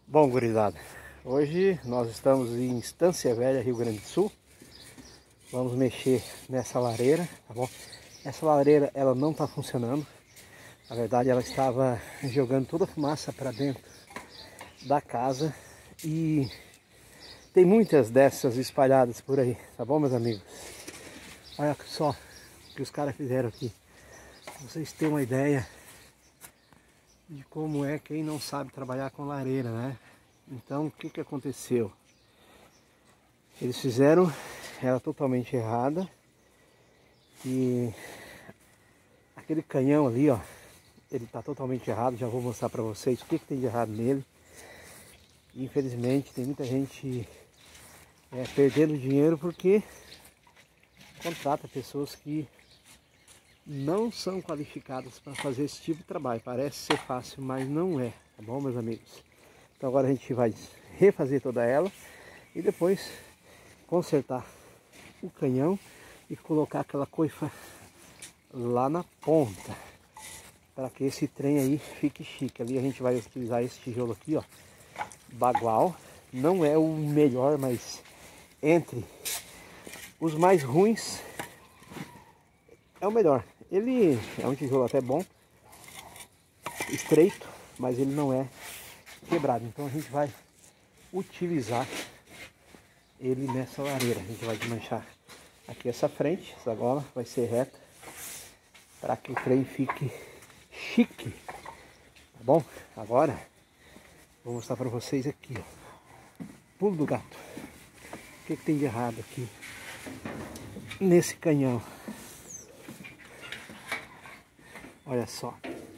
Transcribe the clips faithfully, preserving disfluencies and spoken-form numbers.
Bom, gurizada, hoje nós estamos em Estância Velha, Rio Grande do Sul. Vamos mexer nessa lareira, tá bom? Essa lareira, ela não está funcionando. Na verdade, ela estava jogando toda a fumaça para dentro da casa e tem muitas dessas espalhadas por aí, tá bom, meus amigos? Olha só o que os caras fizeram aqui. Pra vocês terem uma ideia de como é quem não sabe trabalhar com lareira, né? Então, o que que aconteceu? Eles fizeram ela totalmente errada e aquele canhão ali, ó, ele tá totalmente errado. Já vou mostrar para vocês o que que tem de errado nele. Infelizmente, tem muita gente é, perdendo dinheiro porque contrata pessoas que não são qualificadas para fazer esse tipo de trabalho. Parece ser fácil, mas não é, tá bom, meus amigos? Então agora a gente vai refazer toda ela e depois consertar o canhão e colocar aquela coifa lá na ponta para que esse trem aí fique chique. Ali a gente vai utilizar esse tijolo aqui, ó, bagual. Não é o melhor, mas entre os mais ruins é o melhor. Ele é um tijolo até bom, estreito, mas ele não é quebrado. Então a gente vai utilizar ele nessa lareira. A gente vai desmanchar aqui essa frente, essa gola vai ser reta para que o trem fique chique, tá bom? Agora vou mostrar para vocês aqui, ó, pulo do gato. O que que tem de errado aqui nesse canhão? Olha só.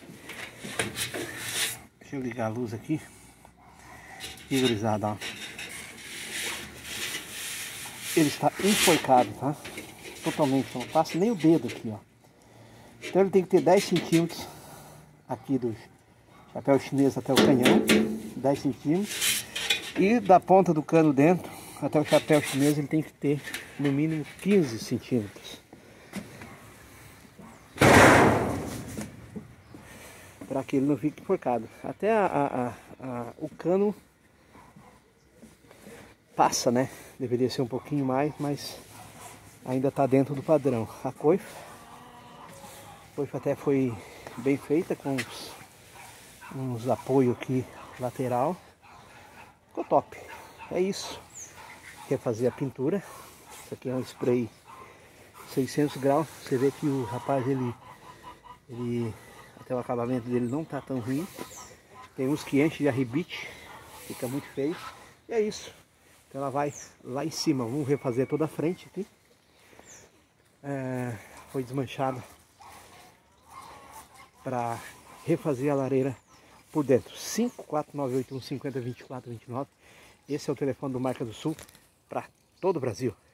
Deixa eu ligar a luz aqui. E gurizada, ó. Ele está enforcado, tá? Totalmente, não passa nem o dedo aqui, ó. Então ele tem que ter dez centímetros aqui do chapéu chinês até o canhão, dez centímetros. E da ponta do cano dentro até o chapéu chinês ele tem que ter no mínimo quinze centímetros. Para que ele não fique enforcado. Até a, a, a, o cano passa, né? Deveria ser um pouquinho mais, mas ainda está dentro do padrão. A coifa, a coifa até foi bem feita com uns, uns apoios aqui lateral. Ficou top. É isso. Quer fazer a pintura? Isso aqui é um spray seiscentos graus. Você vê que o rapaz, ele, ele até o acabamento dele não tá tão ruim. Tem uns que enchem de arribite, fica muito feio. E é isso. Então ela vai lá em cima. Vamos refazer toda a frente aqui. É, foi desmanchada para refazer a lareira por dentro. cinco quatro nove oito um cinco zero dois quatro dois nove. Esse é o telefone do Marca do Sul para todo o Brasil.